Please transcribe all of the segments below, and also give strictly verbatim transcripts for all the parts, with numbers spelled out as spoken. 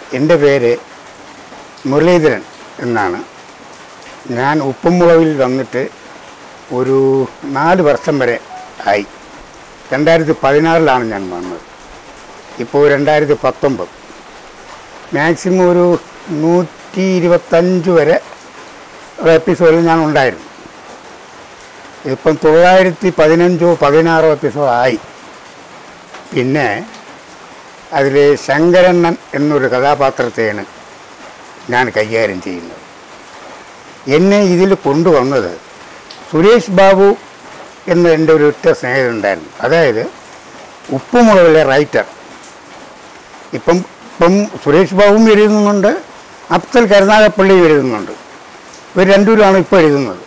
എൻ്റെ പേര് മുരളീധരൻ എന്നാണ്. ഞാൻ ഉപ്പുമുളവിൽ വന്നിട്ട് ഒരു നാല് വർഷം വരെ ആയി. രണ്ടായിരത്തി പതിനാറിലാണ് ഞാൻ വന്നത്. ഇപ്പോൾ രണ്ടായിരത്തി പത്തൊമ്പത്. മാക്സിമം ഒരു നൂറ്റി ഇരുപത്തഞ്ച് വരെ എപ്പിസോഡിൽ ഞാൻ ഉണ്ടായിരുന്നു. ഇപ്പം തൊള്ളായിരത്തി പതിനഞ്ചോ പതിനാറോ എപ്പിസോഡായി. പിന്നെ അതിൽ ശങ്കരണ്ണൻ എന്നൊരു കഥാപാത്രത്തെയാണ് ഞാൻ കൈകാര്യം ചെയ്യുന്നത്. എന്നെ ഇതിൽ കൊണ്ടുവന്നത് സുരേഷ് ബാബു എന്ന എൻ്റെ ഒരു ഒറ്റ സ്നേഹിതനുണ്ടായിരുന്നു. അതായത് ഉപ്പുമുളകിലെ റൈറ്റർ. ഇപ്പം ഇപ്പം സുരേഷ് ബാബുവും എഴുതുന്നുണ്ട്, അഫ്സൽ കരുനാഗപ്പള്ളിയും എഴുതുന്നുണ്ട്. ഇവർ രണ്ടുപേരുമാണ് ഇപ്പോൾ എഴുതുന്നത്.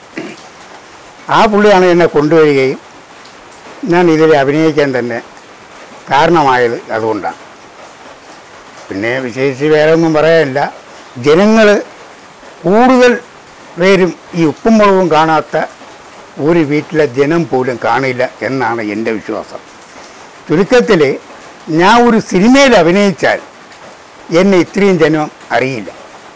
ആ പുള്ളിയാണ് എന്നെ കൊണ്ടുവരികയും ഞാൻ ഇതിൽ അഭിനയിക്കാൻ തന്നെ കാരണമായത് അതുകൊണ്ടാണ്. പിന്നെ വിശേഷിച്ച് വേറെ ഒന്നും പറയാനില്ല. ജനങ്ങൾ കൂടുതൽ പേരും ഈ ഉപ്പും മുളകും കാണാത്ത ഒരു വീട്ടിലെ ജനം പോലും കാണില്ല എന്നാണ് എൻ്റെ വിശ്വാസം. ചുരുക്കത്തിൽ ഞാൻ ഒരു സിനിമയിൽ അഭിനയിച്ചാൽ എന്നെ ഇത്രയും ജനം അറിയില്ല.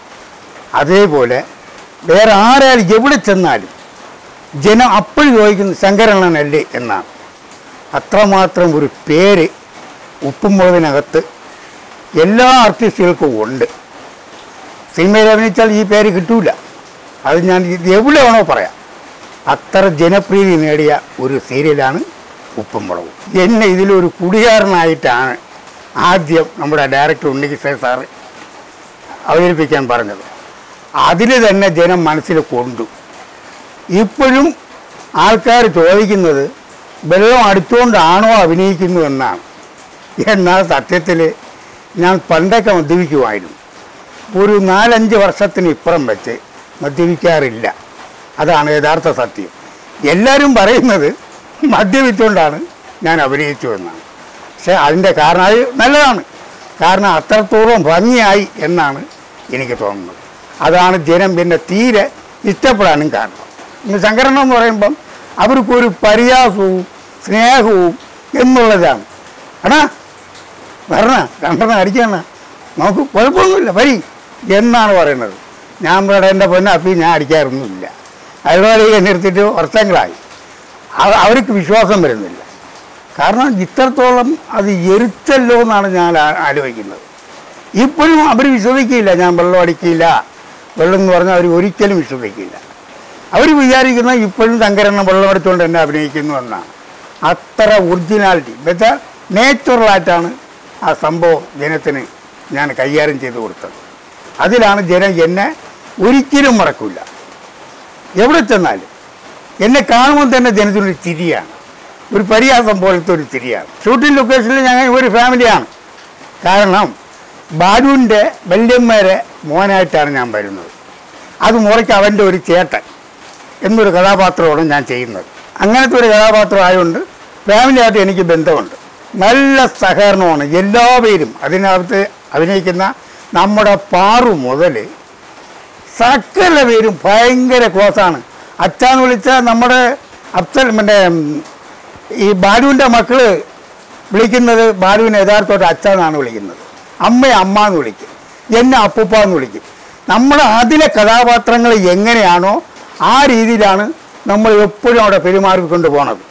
അതേപോലെ വേറെ ആരാലും എവിടെ ചെന്നാലും ജനം അപ്പോഴും ചോദിക്കുന്നത് ശങ്കരണ്ണനല്ലേ എന്നാണ്. അത്രമാത്രം ഒരു പേര് ഉപ്പും മുളകിനകത്ത് എല്ലാ ആർട്ടിസ്റ്റുകൾക്കും ഉണ്ട്. സിനിമയിൽ അഭിനയിച്ചാൽ ഈ പേര് കിട്ടൂല. അത് ഞാൻ ഇത് എവിടെ വേണോ പറയാം. അത്ര ജനപ്രീതി നേടിയ ഒരു സീരിയലാണ് ഉപ്പും മുളകും. എന്നെ ഇതിലൊരു കുടികാരനായിട്ടാണ് ആദ്യം നമ്മുടെ ഡയറക്ടർ ഉണ്ണികൃഷ്ണൻ സാറ് അവതരിപ്പിക്കാൻ പറഞ്ഞത്. അതിൽ തന്നെ ജനം മനസ്സിൽ കൊണ്ടു. ഇപ്പോഴും ആൾക്കാർ ചോദിക്കുന്നത് വെള്ളം അടിച്ചുകൊണ്ടാണോ അഭിനയിക്കുന്നു എന്നാണ്. എന്നാൽ സത്യത്തിൽ ഞാൻ പണ്ടൊക്കെ മദ്യപിക്കുമായിരുന്നു. ഒരു നാലഞ്ച് വർഷത്തിന് ഇപ്പുറം വെച്ച് മദ്യപിക്കാറില്ല. അതാണ് യഥാർത്ഥ സത്യം. എല്ലാവരും പറയുന്നത് മദ്യപിച്ചുകൊണ്ടാണ് ഞാൻ അഭിനയിച്ചു എന്നാണ്. പക്ഷേ അതിൻ്റെ കാരണം അത് നല്ലതാണ്. കാരണം അത്രത്തോളം ഭംഗിയായി എന്നാണ് എനിക്ക് തോന്നുന്നത്. അതാണ് ജനം പിന്നെ തീരെ ഇഷ്ടപ്പെടാനും കാരണം. ഇന്ന് ശങ്കരണ്ണൻ എന്ന് പറയുമ്പം അവർക്കൊരു പരിഹാസവും സ്നേഹവും എന്നുള്ളതാണ്. എടാ വരണ രണ്ടെണ്ണം അടിക്കണ, നമുക്ക് കുഴപ്പമൊന്നുമില്ല വരി എന്നാണ് പറയുന്നത്. ഞാൻ ഇവിടെ എൻ്റെ പൊന്നെ അപ്പി ഞാൻ അടിക്കാറൊന്നുമില്ല. അയൽവാടിയെ നിർത്തിയിട്ട് വർഷങ്ങളായി. അവർക്ക് വിശ്വാസം വരുന്നില്ല. കാരണം ഇത്രത്തോളം അത് എരിച്ചല്ലോ എന്നാണ് ഞാൻ ആലോചിക്കുന്നത്. ഇപ്പോഴും അവർ വിശ്വസിക്കില്ല ഞാൻ വെള്ളം അടിക്കില്ല. വെള്ളം എന്ന് പറഞ്ഞാൽ അവർ ഒരിക്കലും വിശ്വസിക്കില്ല. അവർ വിചാരിക്കുന്ന ഇപ്പോഴും ശങ്കരണ്ണൻ വെള്ളം അടിച്ചുകൊണ്ട് എന്നെ അഭിനയിക്കുന്നു എന്നാണ്. അത്ര ഒറിജിനാലിറ്റി എന്നുവെച്ചാൽ നേച്ചുറലായിട്ടാണ് ആ സംഭവം ജനത്തിന് ഞാൻ കൈകാര്യം ചെയ്ത് കൊടുത്തത്. അതിലാണ് ജനം എന്നെ ഒരിക്കലും മറക്കില്ല. എവിടെ ചെന്നാലും എന്നെ കാണുമ്പോൾ തന്നെ ജനത്തിനൊരു ചിരിയാണ്, ഒരു പരിഹാസം പോലത്തെ ഒരു ചിരിയാണ്. ഷൂട്ടിംഗ് ലൊക്കേഷനിൽ ഞങ്ങൾ ഒരു ഫാമിലിയാണ്. കാരണം ബാലുവിൻ്റെ വല്യമ്മേരെ മോനായിട്ടാണ് ഞാൻ വരുന്നത്. അത് മുറയ്ക്ക് അവൻ്റെ ഒരു ചേട്ടൻ എന്നൊരു കഥാപാത്രമാണ് ഞാൻ ചെയ്യുന്നത്. അങ്ങനത്തെ ഒരു കഥാപാത്രം ആയതുകൊണ്ട് ഫാമിലിയായിട്ട് എനിക്ക് ബന്ധമുണ്ട്. നല്ല സഹകരണമാണ് എല്ലാവരും. അതിനകത്ത് അഭിനയിക്കുന്ന നമ്മുടെ പാറു മുതൽ സകല പേരും ഭയങ്കര ക്ലോസാണ്. അച്ഛാന്ന് വിളിച്ചാൽ നമ്മുടെ അഫ്സൽ പിന്നെ ഈ ബാലുവിൻ്റെ മക്കൾ വിളിക്കുന്നത് ബാലുവിനെ യഥാർത്ഥമായിട്ട് അച്ഛനാണ് വിളിക്കുന്നത്. അമ്മയെ അമ്മ എന്ന് വിളിക്കും, എന്നെ അപ്പൂപ്പ എന്ന് വിളിക്കും. നമ്മൾ അതിലെ കഥാപാത്രങ്ങൾ എങ്ങനെയാണോ ആ രീതിയിലാണ് നമ്മൾ എപ്പോഴും അവിടെ പെരുമാറിക്കൊണ്ട് പോണത്.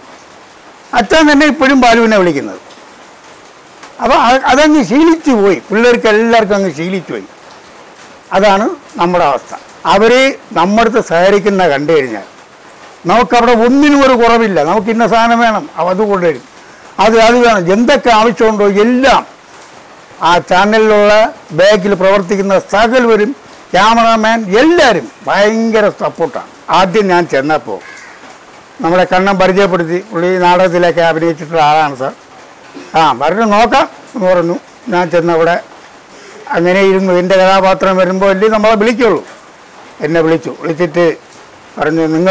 അച്ഛൻ തന്നെ ഇപ്പോഴും ബാലുവിനെ വിളിക്കുന്നത്. അപ്പോൾ അതങ്ങ് ശീലിച്ചു പോയി, പിള്ളേർക്ക് എല്ലാവർക്കും അങ്ങ് ശീലിച്ചു പോയി. അതാണ് നമ്മുടെ അവസ്ഥ. അവർ നമ്മുടെ അടുത്ത് സഹകരിക്കുന്ന കണ്ടു കഴിഞ്ഞാൽ നമുക്കവിടെ ഒന്നിനും ഒരു കുറവില്ല. നമുക്ക് ഇന്ന സാധനം വേണം, അത് കൊണ്ടുവരും, അത് അത് വേണം, എന്തൊക്കെ ആവശ്യമുണ്ടോ എല്ലാം ആ ചാനലിലുള്ള ബാക്കിൽ പ്രവർത്തിക്കുന്ന സകലവരും ക്യാമറാമാൻ എല്ലാവരും ഭയങ്കര സപ്പോർട്ടാണ്. ആദ്യം ഞാൻ ചെന്നപ്പോൾ നമ്മളെ കണ്ണം പരിചയപ്പെടുത്തി. പുള്ളി നാടകത്തിലൊക്കെ അഭിനയിച്ചിട്ടുള്ള ആളാണ് സാർ. ആ പറഞ്ഞു നോക്കാം എന്ന് പറഞ്ഞു. ഞാൻ ചെന്നവിടെ അങ്ങനെ ഇരുന്നു. എൻ്റെ കഥാപാത്രം വരുമ്പോൾ അല്ലേ നമ്മളെ വിളിക്കുള്ളൂ. എന്നെ വിളിച്ചു. വിളിച്ചിട്ട് പറഞ്ഞു, നിങ്ങൾ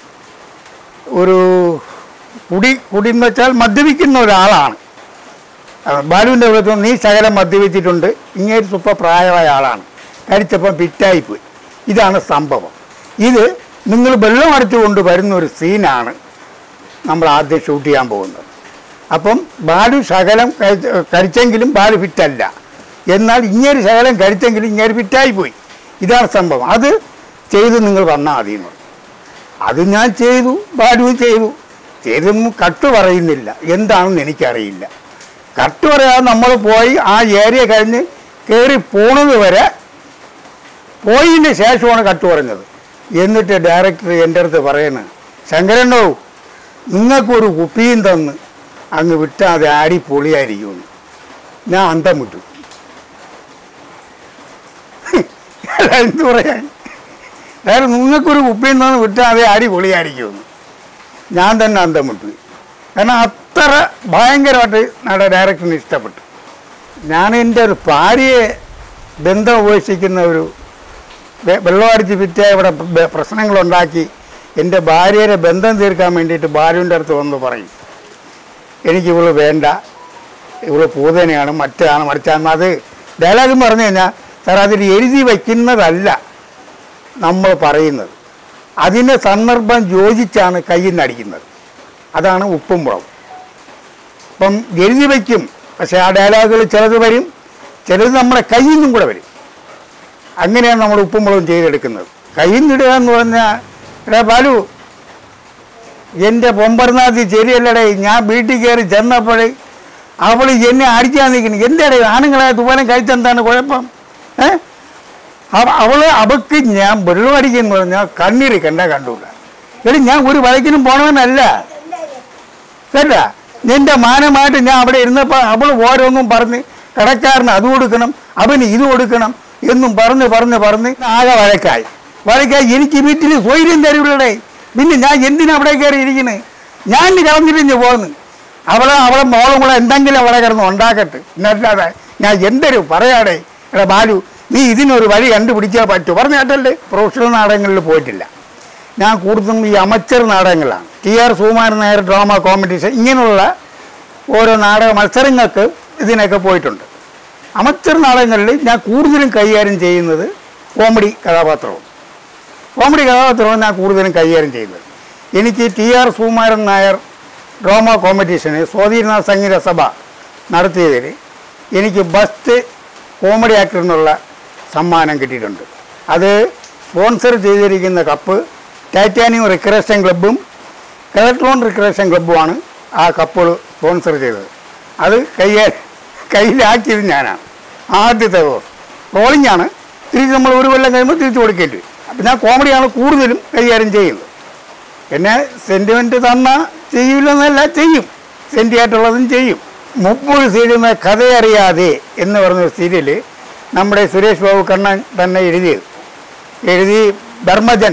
ഒരു കുടി കുടി എന്ന് വെച്ചാൽ മദ്യപിക്കുന്ന ഒരാളാണ്. ബാലുവിൻ്റെ വിളിച്ചു, നീ ശകലം മദ്യപിച്ചിട്ടുണ്ട്, ഇങ്ങനെ സൂപ്പർ പ്രായമായ ആളാണ്, കഴിച്ചപ്പം പിറ്റായിപ്പോയി. ഇതാണ് സംഭവം. ഇത് നിങ്ങൾ വെള്ളം അടിച്ചുകൊണ്ട് വരുന്ന ഒരു സീനാണ് നമ്മൾ ആദ്യം ഷൂട്ട് ചെയ്യാൻ പോകുന്നത്. അപ്പം ബാലു ശകലം കഴിച്ചെങ്കിലും ബാലു ഫിറ്റല്ല. എന്നാൽ ഇങ്ങേര് ശകലം കഴിച്ചെങ്കിലും ഇങ്ങേര് ഫിറ്റായി പോയി. ഇതാണ് സംഭവം. അത് ചെയ്ത് നിങ്ങൾ വന്നാൽ മതി എന്ന് പറഞ്ഞു. അത് ഞാൻ ചെയ്തു, ബാലുവും ചെയ്തു. ചെയ്തൊന്നും കട്ട് പറയുന്നില്ല, എന്താണെന്ന് എനിക്കറിയില്ല. കട്ട് പറയാതെ നമ്മൾ പോയി ആ ഏരിയ കഴിഞ്ഞ് കയറി പോണത് വരെ പോയതിന് ശേഷമാണ് കട്ട് പറഞ്ഞത്. എന്നിട്ട് ഡയറക്ടർ എൻ്റെ അടുത്ത് പറയുന്നത്, ശങ്കരണ്ണോ നിങ്ങൾക്കൊരു കുപ്പിയും തന്ന് അങ്ങ് വിട്ടാതെ ആടി പൊളിയായിരിക്കുമെന്ന്. ഞാൻ അന്തം വിട്ടു. എന്ത് പറയാൻ, അതായത് നിങ്ങൾക്കൊരു കുപ്പിയും തന്ന് വിട്ടാതെ ആടി പൊളിയായിരിക്കുമെന്ന്. ഞാൻ തന്നെ അന്തം വിട്ടു. കാരണം അത്ര ഭയങ്കരമായിട്ട് നമ്മുടെ ഡയറക്ടറിന് ഇഷ്ടപ്പെട്ടു. ഞാൻ എൻ്റെ ഒരു ഭാര്യയെ ബന്ധം ഉപേക്ഷിക്കുന്ന ഒരു വെള്ളമടിച്ച് വിറ്റ ഇവിടെ പ്രശ്നങ്ങളുണ്ടാക്കി എൻ്റെ ഭാര്യയുടെ ബന്ധം തീർക്കാൻ വേണ്ടിയിട്ട് ബാലുവിൻ്റെ അടുത്ത് വന്ന് പറയും, എനിക്ക് ഇവള് വേണ്ട, ഇവള് പൂതനെയാണ്, മറ്റാണ് മറിച്ചാണ്. അത് ഡയലോഗും പറഞ്ഞു കഴിഞ്ഞാൽ സാർ അതിൽ എഴുതി വയ്ക്കുന്നതല്ല നമ്മൾ പറയുന്നത്, അതിന് സന്ദർഭം യോജിച്ചാണ് കയ്യിൽ നിന്ന് അടിക്കുന്നത്. അതാണ് ഉപ്പും മുളകും. അപ്പം എഴുതി വയ്ക്കും, പക്ഷേ ആ ഡയലോഗുകൾ ചിലത് വരും, ചിലത് നമ്മുടെ കയ്യിൽ നിന്നും കൂടെ വരും. അങ്ങനെയാണ് നമ്മൾ ഉപ്പും മുളകും ചെയ്തെടുക്കുന്നത്. കയ്യിൽ നിന്നിടുക എന്ന് പറഞ്ഞാൽ, എടാ ബാലു എൻ്റെ പൊമ്പർനാഥി ശരിയല്ലടേ, ഞാൻ വീട്ടിൽ കയറി ചെന്നപ്പോൾ അവൾ എന്നെ അടിക്കാൻ നിൽക്കുന്നു. എന്താടേ ആണുങ്ങളെ തുപോലെ കഴിച്ചെന്താണ് കുഴപ്പം? ഏ അവൾ അവൾക്ക് ഞാൻ വെള്ളം അടിക്കുന്നു പറഞ്ഞാൽ കണ്ണീര് കണ്ടാ കണ്ടൂല. എടി ഞാൻ ഒരു വഴക്കിനും പോണവനല്ല കേട്ടാ. എൻ്റെ മാനമായിട്ട് ഞാൻ അവിടെ ഇരുന്നപ്പോൾ അവൾ ഓരോന്നും പറഞ്ഞ് കടക്കാരന് അത് കൊടുക്കണം, അവന് ഇത് കൊടുക്കണം എന്നും പറഞ്ഞ് പറഞ്ഞ് പറഞ്ഞ് ആകെ വഴക്കായി വഴക്കായി എനിക്ക് വീട്ടിൽ സ്വൈര്യം തരുള്ളടേ. പിന്നെ ഞാൻ എന്തിനാ അവിടെ കയറി ഇരിക്കുന്നത്? ഞാൻ കളഞ്ഞിരിഞ്ഞ് പോകുന്നു. അവളെ അവളെ മോളും കൂടെ എന്തെങ്കിലും അവിടെ കിടന്ന് ഉണ്ടാക്കട്ടെ, എന്നല്ലാതെ ഞാൻ എന്തൊരു പറയാടേ. എടാ ബാലു, നീ ഇതിനൊരു വഴി കണ്ടുപിടിച്ചാൽ പറ്റൂ. പറഞ്ഞ കേട്ടല്ലേ, പ്രൊഫഷണൽ നാടകങ്ങളിൽ പോയിട്ടില്ല. ഞാൻ കൂടുതലും ഈ അമച്ചർ നാടകങ്ങളാണ്. T R Sukumaran Nair drama competition ഇങ്ങനെയുള്ള ഓരോ നാടക മത്സരങ്ങൾക്ക് ഇതിനൊക്കെ പോയിട്ടുണ്ട്. അമച്ചർ നാടകങ്ങളിൽ ഞാൻ കൂടുതലും കൈകാര്യം ചെയ്യുന്നത് കോമഡി കഥാപാത്രവും. കോമഡി കഥാപാത്രവും ഞാൻ കൂടുതലും കൈകാര്യം ചെയ്യുന്നത്. എനിക്ക് T R Sukumaran Nair drama കോമ്പറ്റീഷന് സ്വാധീന സംഗീത സഭ നടത്തിയതിൽ എനിക്ക് ബെസ്റ്റ് കോമഡി ആക്ടർ എന്നുള്ള സമ്മാനം കിട്ടിയിട്ടുണ്ട്. അത് സ്പോൺസർ ചെയ്തിരിക്കുന്ന കപ്പ് ടൈറ്റാനിയം റിക്രിയേഷൻ ക്ലബ്ബും കെലട്രോൺ റിക്രിയേഷൻ ക്ലബ്ബുമാണ് ആ കപ്പുകൾ സ്പോൺസർ ചെയ്തത്. അത് കയ്യ കയ്യിലാക്കിയത് ഞാനാണ്. ആദ്യത്തെ റോളിംഗ് ആണ്. തിരിച്ച് നമ്മൾ ഒരു കൊല്ലം കഴിയുമ്പോൾ തിരിച്ചു കൊടുക്കേണ്ടി വരും. അപ്പം ഞാൻ കോമഡിയാണ് കൂടുതലും കൈകാര്യം ചെയ്യുന്നത്. പിന്നെ സെൻറ്റിമെൻറ്റ് തന്നാൽ ചെയ്യില്ലെന്നല്ല, ചെയ്യും. സെൻറ്റിയായിട്ടുള്ളതും ചെയ്യും. മുപ്പത് സീരിയൽ കഥയറിയാതെ എന്ന് പറഞ്ഞൊരു സീരിയൽ നമ്മുടെ സുരേഷ് ബാബു കണ്ണൻ തന്നെ എഴുതിയത്. എഴുതി ധർമ്മജൻ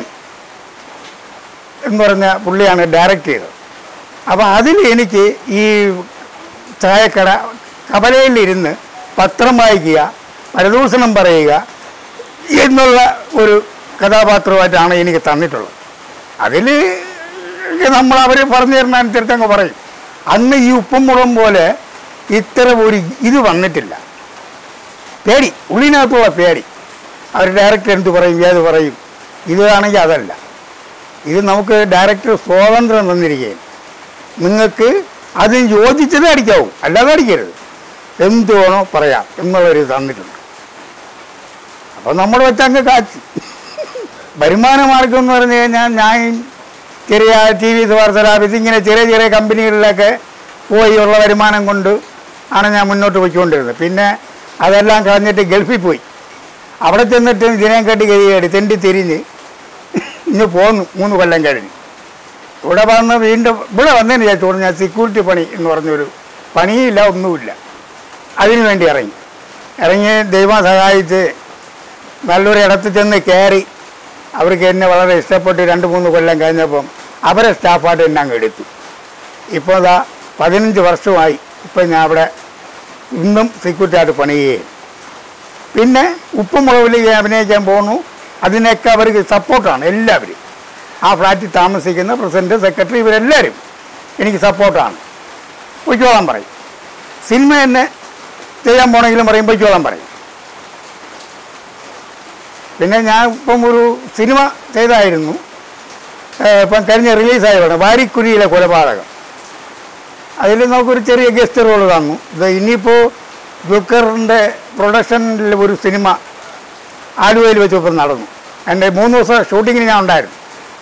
എന്ന് പറഞ്ഞ പുള്ളിയാണ് ഡയറക്റ്റ് ചെയ്തത്. അപ്പോൾ അതിൽ എനിക്ക് ഈ ചായക്കട കവലയിലിരുന്ന് പത്രം വായിക്കുക, പരദൂഷണം പറയുക എന്നുള്ള ഒരു കഥാപാത്രമായിട്ടാണ് എനിക്ക് തന്നിട്ടുള്ളത്. അതിൽ നമ്മൾ അവർ പറഞ്ഞു തരുന്ന അനുസരിച്ച് അങ്ങ് പറയും. അന്ന് ഈ ഉപ്പും മുളകും പോലെ ഇത്ര ഒരു ഇത് വന്നിട്ടില്ല. പേടി, ഉള്ളിനകത്തുള്ള പേടി. അവർ ഡയറക്ടർ എന്ത് പറയും, ഏത് പറയും. ഇതാണെങ്കിൽ അതല്ല. ഇത് നമുക്ക് ഡയറക്ടർ സ്വാതന്ത്ര്യം തന്നിരിക്കുകയും നിങ്ങൾക്ക് അതിന് യോജിച്ചത് അടിക്കാവും, അല്ലാതെ അടിക്കരുത്. എന്ത് വേണോ പറയാം എന്നുള്ളൊരു തന്നിട്ടുണ്ട്. അപ്പോൾ നമ്മൾ വെച്ചങ്ങ് കാച്ചി. വരുമാന മാർഗം എന്ന് പറഞ്ഞു കഴിഞ്ഞാൽ ഞാൻ ചെറിയ ടി വി വാർത്തലാഭിച്ച് ഇങ്ങനെ ചെറിയ ചെറിയ കമ്പനികളിലൊക്കെ പോയി ഉള്ള വരുമാനം കൊണ്ട് ആണ് ഞാൻ മുന്നോട്ട് പോയിക്കൊണ്ടിരുന്നത്. പിന്നെ അതെല്ലാം കളഞ്ഞിട്ട് ഗൾഫിൽ പോയി. അവിടെ ചെന്നിട്ട് ഇതിനെ കെട്ടി കയറി തെണ്ടി തിരിഞ്ഞ് ഇന്ന് പോന്നു. മൂന്ന് കൊല്ലം കഴിഞ്ഞ് ഇവിടെ വന്ന് വീണ്ടും ഇവിടെ വന്നതിന് ശേഷം ഞാൻ സെക്യൂരിറ്റി പണി എന്ന് പറഞ്ഞൊരു പണിയില്ല, ഒന്നുമില്ല. അതിനു വേണ്ടി ഇറങ്ങി ഇറങ്ങി ദൈവം സഹായിച്ച് നല്ലൊരു ഇടത്ത് ചെന്ന് കയറി. അവർക്ക് എന്നെ വളരെ ഇഷ്ടപ്പെട്ട് രണ്ട് മൂന്ന് കൊല്ലം കഴിഞ്ഞപ്പം അവരെ സ്റ്റാഫായിട്ട് എന്നെ അങ്ങ് എടുത്തു. ഇപ്പോൾ ഇതാ പതിനഞ്ച് വർഷമായി ഇപ്പം ഞാൻ അവിടെ ഇന്നും സെക്യൂരിറ്റി ആയിട്ട് പണി ചെയ്യുകയും. പിന്നെ ഉപ്പും മുളകിൽ അഭിനയിക്കാൻ പോകുന്നു. അതിനൊക്കെ അവർക്ക് സപ്പോർട്ടാണ് എല്ലാവരും. ആ ഫ്ലാറ്റിൽ താമസിക്കുന്ന പ്രസിഡൻറ്റ്, സെക്രട്ടറി ഇവരെല്ലാവരും എനിക്ക് സപ്പോർട്ടാണ്. പൊയ്ക്കോളാൻ പറയും. സിനിമ തന്നെ ചെയ്യാൻ പോകണമെങ്കിലും പറയും പൊയ്ക്കോളാൻ പറയും. പിന്നെ ഞാൻ ഇപ്പം ഒരു സിനിമ ചെയ്തായിരുന്നു, ഇപ്പം കഴിഞ്ഞ് റിലീസായി വേണം, വാരിക്കുഴിയിലെ കൊലപാതകം. അതിൽ നമുക്കൊരു ചെറിയ ഗസ്റ്റ് റോൾ തന്നു. ഇത് ഇനിയിപ്പോൾ ദുൽഖറിൻ്റെ പ്രൊഡക്ഷനിൽ ഒരു സിനിമ ആലുവയിൽ വെച്ച് ഇപ്പം നടന്നു. എൻ്റെ മൂന്ന് ദിവസം ഷൂട്ടിങ്ങിന് ഞാൻ ഉണ്ടായിരുന്നു.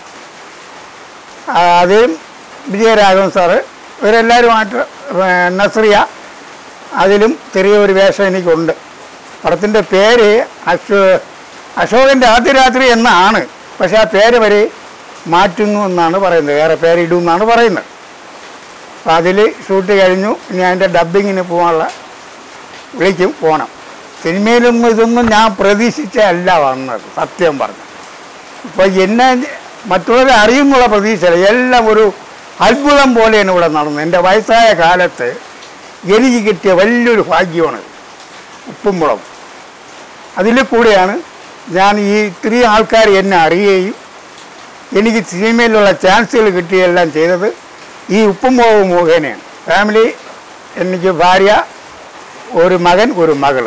അതിലും വിജയരാഘവൻ സാറ് ഇവരെല്ലാവരുമായിട്ട് നസ്രിയ അതിലും ചെറിയൊരു വേഷം എനിക്കുണ്ട്. പടത്തിൻ്റെ പേര് അശോ അശോകൻ്റെ ആദ്യ രാത്രി എന്നാണ്, പക്ഷേ ആ പേര് വരെ മാറ്റുന്നു എന്നാണ് പറയുന്നത്, വേറെ പേരിടും എന്നാണ് പറയുന്നത്. അപ്പം അതിൽ ഷൂട്ട് കഴിഞ്ഞു. ഇനി അതിൻ്റെ ഡബ്ബിങ്ങിന് പോകാനുള്ള വിളിക്കും, പോകണം. സിനിമയിലൊന്നും ഇതൊന്നും ഞാൻ പ്രതീക്ഷിച്ചല്ല വന്നത്, സത്യം പറഞ്ഞു. ഇപ്പോൾ എന്നെ മറ്റുള്ളവരെ അറിയുന്നുള്ള പ്രതീക്ഷയില്ല, എല്ലാം ഒരു അത്ഭുതം പോലെയാണ് ഇവിടെ നടന്നത്. എൻ്റെ വയസ്സായ കാലത്ത് എനിക്ക് കിട്ടിയ വലിയൊരു ഭാഗ്യമാണ് ഉപ്പും മുളകും. അതിൽ കൂടെയാണ് ഞാൻ ഈ ഇത്രയും ആൾക്കാർ എന്നെ അറിയുകയും എനിക്ക് സിനിമയിലുള്ള ചാൻസുകൾ കിട്ടുകയെല്ലാം ചെയ്തത് ഈ ഉപ്പും മുളകും മുഖേനയാണ്. ഫാമിലി, എനിക്ക് ഭാര്യ, ഒരു മകൻ, ഒരു മകള്.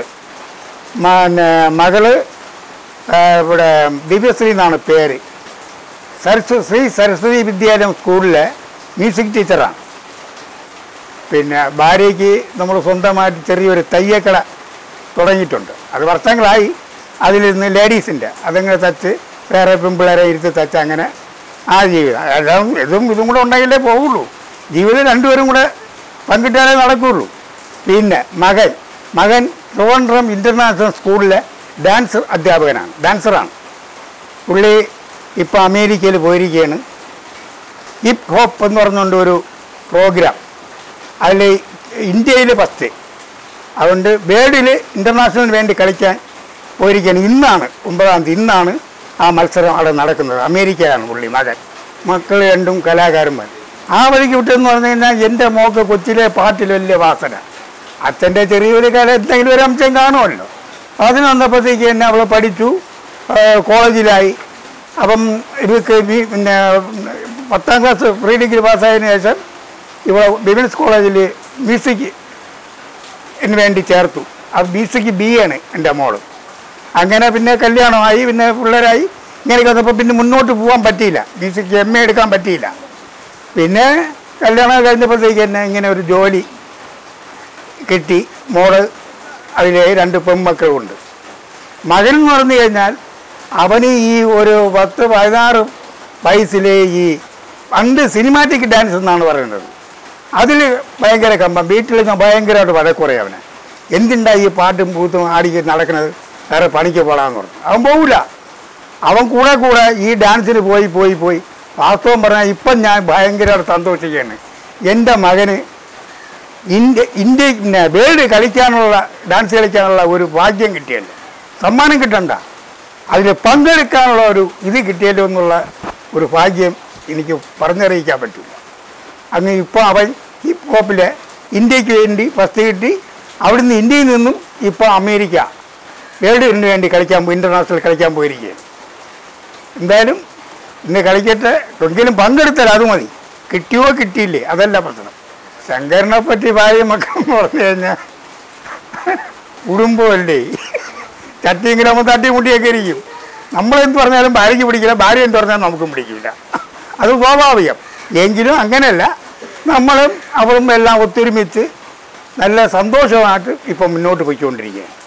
മകള് ഇവിടെ ദിവ്യശ്രീ എന്നാണ് പേര്. സരസ്വതി ശ്രീ സരസ്വതി വിദ്യാലയം സ്കൂളിലെ മ്യൂസിക് ടീച്ചറാണ്. പിന്നെ ഭാര്യയ്ക്ക് നമ്മൾ സ്വന്തമായിട്ട് ചെറിയൊരു തയ്യക്കട തുടങ്ങിയിട്ടുണ്ട്. അത് വർഷങ്ങളായി. അതിൽ നിന്ന് ലേഡീസിൻ്റെ അതങ്ങനെ തച്ച് വേറെ പെൺപിള്ളേരെ ഇരുത്തി തച്ച് അങ്ങനെ ആ ജീവിതം. എല്ലാം ഇതും ഇതും കൂടെ ഉണ്ടെങ്കിലേ പോവുള്ളൂ. ജീവിതം രണ്ടുപേരും കൂടെ പങ്കിട്ടാലേ നടക്കുകയുള്ളൂ. പിന്നെ മകൻ മകൻ ട്രിവാൻഡ്രം ഇൻ്റർനാഷണൽ സ്കൂളിലെ ഡാൻസ് അധ്യാപകനാണ്, ഡാൻസറാണ്. പുള്ളി ഇപ്പോൾ അമേരിക്കയിൽ പോയിരിക്കുകയാണ്. ഹിപ്പ് ഹോപ്പ് എന്ന് പറഞ്ഞുകൊണ്ട് ഒരു പ്രോഗ്രാം, അതിൽ ഇന്ത്യയിൽ ഫസ്റ്റ്. അതുകൊണ്ട് വേൾഡിൽ ഇൻ്റർനാഷണലിന് വേണ്ടി കളിക്കാൻ പോയിരിക്കുകയാണ്. ഇന്നാണ് ഒമ്പതാം തീയതി, ഇന്നാണ് ആ മത്സരം അവിടെ നടക്കുന്നത്. അമേരിക്കയിലാണ് പുള്ളി മകൻ. മക്കൾ രണ്ടും കലാകാരന്മാർ. ആ വഴിക്ക് വിട്ടെന്ന് പറഞ്ഞു കഴിഞ്ഞാൽ എൻ്റെ മോക്ക് കൊച്ചിലെ പാട്ടിൽ വലിയ വാസന. അച്ഛൻ്റെ ചെറിയൊരു കല എന്തെങ്കിലും ഒരു അംശം കാണുമല്ലോ. അതിന് വന്നപ്പോഴത്തേക്ക് തന്നെ അവൾ പഠിച്ചു, കോളേജിലായി. അപ്പം ഇവർക്ക് പിന്നെ പത്താം ക്ലാസ് പ്രീ ഡിഗ്രി പാസ്സായതിനു ശേഷം ഇവിടെ വിമൻസ് കോളേജിൽ മ്യൂസിക്കിന് വേണ്ടി ചേർത്തു. അത് മ്യൂസിക് ബി ആണ് എൻ്റെ മോള്. അങ്ങനെ പിന്നെ കല്യാണമായി, പിന്നെ പിള്ളേരായി. ഇങ്ങനെയൊക്കെ വന്നപ്പോൾ പിന്നെ മുന്നോട്ട് പോകാൻ പറ്റിയില്ല, മ്യൂസിക് എം എ എടുക്കാൻ പറ്റിയില്ല. പിന്നെ കല്യാണം കഴിഞ്ഞപ്പോഴത്തേക്ക് തന്നെ ഇങ്ങനെ ഒരു ജോലി കിട്ടി. മോള് അതിലെ രണ്ട് പെൺമക്കളുണ്ട്. മകൻ എന്ന് പറഞ്ഞു കഴിഞ്ഞാൽ അവന് ഈ ഒരു പത്ത് പതിനാറ് വയസ്സിലെ ഈ പണ്ട് സിനിമാറ്റിക് ഡാൻസ് എന്നാണ് പറയുന്നത്, അതിൽ ഭയങ്കര കമ്പം. വീട്ടിൽ ഞാൻ ഭയങ്കരമായിട്ട് വഴക്കുറയും അവനെ. എന്തുണ്ടായി ഈ പാട്ടും പൂത്തും ആടി നടക്കുന്നത്, വേറെ പണിക്ക് പോടാന്ന് പറഞ്ഞു. അവൻ പോകില്ല. അവൻ കൂടെ കൂടെ ഈ ഡാൻസിന് പോയി പോയി പോയി വാസ്തവം പറഞ്ഞാൽ ഇപ്പം ഞാൻ ഭയങ്കരമായിട്ട് സന്തോഷിക്കുകയാണ്. എൻ്റെ മകന് ഇന്ത്യ ഇന്ത്യ പിന്നെ വേൾഡ് കളിക്കാനുള്ള ഡാൻസ് കളിക്കാനുള്ള ഒരു ഭാഗ്യം കിട്ടിയല്ലോ. സമ്മാനം കിട്ടണ്ട, അതിൽ പങ്കെടുക്കാനുള്ള ഒരു ഇത് കിട്ടിയല്ലോ എന്നുള്ള ഒരു ഭാഗ്യം എനിക്ക് പറഞ്ഞറിയിക്കാൻ പറ്റില്ല. അന്ന് ഇപ്പോൾ അവൻ ഹിപ്പ് ഹോപ്പിലെ ഇന്ത്യക്ക് വേണ്ടി ഫസ്റ്റ് കിട്ടി. അവിടുന്ന് ഇന്ത്യയിൽ നിന്നും ഇപ്പോൾ അമേരിക്ക വേൾഡിന് വേണ്ടി കളിക്കാൻ പോയി, ഇൻ്റർനാഷണൽ കളിക്കാൻ പോയിരിക്കുകയാണ്. എന്തായാലും ഇന്ന് കളിക്കട്ടെ, എങ്കിലും പങ്കെടുത്താൽ അത് മതി. കിട്ടിയോ കിട്ടിയില്ലേ അതല്ല പ്രശ്നം. ശങ്കരനെ പറ്റി ഭാര്യ മക്കളെന്ന് പറഞ്ഞു കഴിഞ്ഞാൽ കുടുംബമല്ലേ, ചട്ടിയെങ്കിലും നമ്മൾ തട്ടി മുട്ടിയൊക്കെ ഇരിക്കും. നമ്മളെന്ത് പറഞ്ഞാലും ഭാര്യയ്ക്ക് പിടിക്കില്ല, ഭാര്യ എന്ത് പറഞ്ഞാലും നമുക്കും പിടിക്കില്ല. അത് സ്വാഭാവികം. എങ്കിലും അങ്ങനെയല്ല, നമ്മളും അവരും എല്ലാം ഒത്തൊരുമിച്ച് നല്ല സന്തോഷമായിട്ട് ഇപ്പം മുന്നോട്ട് പോയിക്കൊണ്ടിരിക്കുകയാണ്.